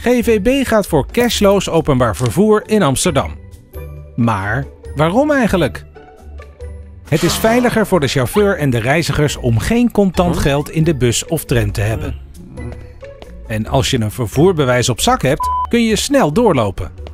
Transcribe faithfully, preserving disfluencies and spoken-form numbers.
G V B gaat voor cashloos openbaar vervoer in Amsterdam. Maar waarom eigenlijk? Het is veiliger voor de chauffeur en de reizigers om geen contant geld in de bus of tram te hebben. En als je een vervoerbewijs op zak hebt, kun je snel doorlopen.